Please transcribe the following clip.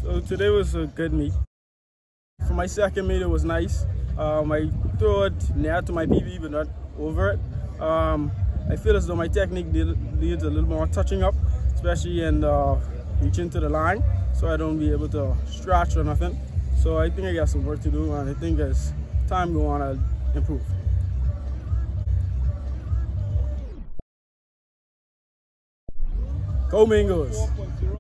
So today was a good meet. For my second meet, it was nice. I threw it near to my PB, but not over it. I feel as though my technique needs a little more touching up, especially in reaching to the line, so I don't be able to stretch or nothing. So I think I got some work to do, and I think as time go on, I'll improve. Go Mingos!